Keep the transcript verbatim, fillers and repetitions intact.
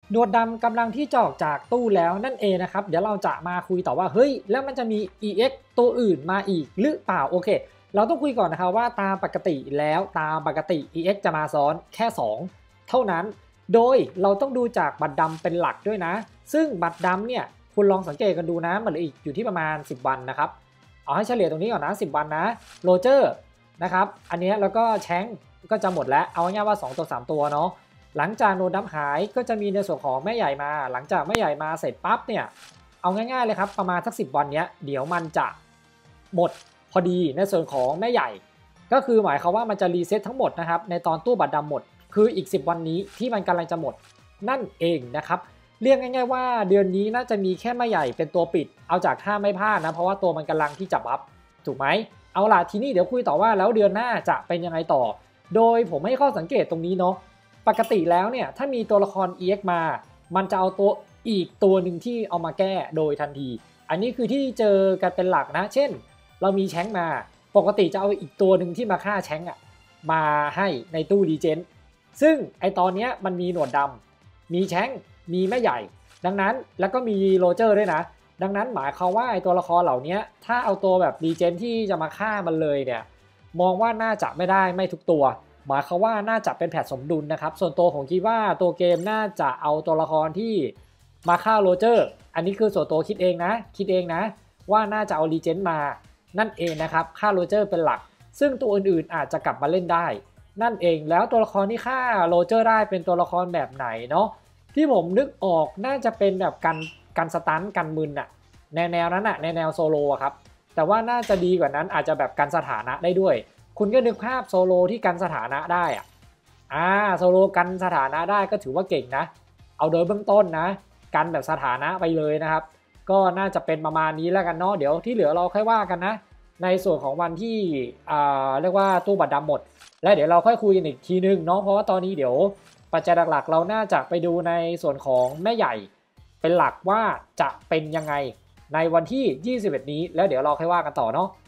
หนวดดำกำลังที่จะออกจากตู้แล้วนั่นเองนะครับเดี๋ยวเราจะมาคุยต่อว่าเฮ้ยแล้วมันจะมี อี เอ็กซ์ ตัวอื่นมาอีกหรือเปล่าโอเคเราต้องคุยก่อนนะครับว่าตามปกติแล้วตามปกติ อี เอ็กซ์ จะมาซ้อนแค่สองเท่านั้นโดยเราต้องดูจากบัตรดำเป็นหลักด้วยนะซึ่งบัตรดำเนี่ยคุณลองสังเกตกันดูนะมันเหลืออีกอยู่ที่ประมาณสิบวันนะครับเอาให้เฉลี่ยตรงนี้ก่อนนะสิบวันนะโรเจอร์นะครับอันนี้แล้วก็แชงก็จะหมดแล้วเอาง่ายๆว่าสองตัวสามตัวเนาะหลังจากโนดดำหายก็จะมีในส่วนของแม่ใหญ่มาหลังจากแม่ใหญ่มาเสร็จปั๊บเนี่ยเอาง่ายๆเลยครับประมาณสักสิบวันเนี้ยเดี๋ยวมันจะหมดพอดีในส่วนของแม่ใหญ่ก็คือหมายความว่ามันจะรีเซ็ตทั้งหมดนะครับในตอนตู้บัตรดำหมดคืออีกสิบวันนี้ที่มันกำลังจะหมดนั่นเองนะครับเรียกง่ายๆว่าเดือนนี้น่าจะมีแค่แม่ใหญ่เป็นตัวปิดเอาจากท่าไม่พลาดนะเพราะว่าตัวมันกำลังที่จะบัฟถูกไหมเอาล่ะทีนี้เดี๋ยวคุยต่อว่าแล้วเดือนหน้าจะเป็นยังไงต่อโดยผมให้ข้อสังเกตตรงนี้เนาะปกติแล้วเนี่ยถ้ามีตัวละคร อี เอ็กซ์ มามันจะเอาตัวอีกตัวหนึ่งที่เอามาแก้โดยทันทีอันนี้คือที่เจอกันเป็นหลักนะเช่นเรามีแชงค์มาปกติจะเอาอีกตัวหนึ่งที่มาฆ่าแชงค์อ่ะมาให้ในตู้รีเจนซึ่งไอตอนนี้มันมีหนวดดำมีแชงค์มีแม่ใหญ่ดังนั้นแล้วก็มีโรเจอร์ด้วยนะดังนั้นหมายความว่าไอตัวละครเหล่านี้ถ้าเอาตัวแบบรีเจนที่จะมาฆ่ามันเลยเนี่ยมองว่าน่าจะไม่ได้ไม่ทุกตัวหมายความว่าน่าจะเป็นแพทสมดุลนะครับส่วนตัวผมคิดว่าตัวเกมน่าจะเอาตัวละครที่มาฆ่าโรเจอร์อันนี้คือส่วนตัวคิดเองนะคิดเองนะว่าน่าจะเอารีเจนมานั่นเองนะครับฆ่าโรเจอร์เป็นหลักซึ่งตัวอื่นๆอาจจะกลับมาเล่นได้นั่นเองแล้วตัวละครที่ฆ่าโรเจอร์ได้เป็นตัวละครแบบไหนเนาะที่ผมนึกออกน่าจะเป็นแบบกันกันสตันกันมึนอะแนวแนวนั้นอะในแนวโซโลอะครับแต่ว่าน่าจะดีกว่านั้นอาจจะแบบกันสถานะได้ด้วยคุณก็นึกภาพโซโลที่กันสถานะได้อะอ่าโซโลกันสถานะได้ก็ถือว่าเก่งนะเอาโดยเบื้องต้นนะกันแบบสถานะไปเลยนะครับก็น่าจะเป็นประมาณนี้แล้วกันเนาะเดี๋ยวที่เหลือเราค่อยว่ากันนะในส่วนของวันที่อ่าเรียกว่าตู้บัตรดำหมดและเดี๋ยวเราค่อยคุยกันอีกทีนึงเนาะเพราะว่าตอนนี้เดี๋ยวปัจจัยหลักๆเราน่าจะไปดูในส่วนของแม่ใหญ่เป็นหลักว่าจะเป็นยังไงในวันที่ยี่สิบเอ็ดนี้แล้วเดี๋ยวเราค่อยว่ากันต่อเนาะ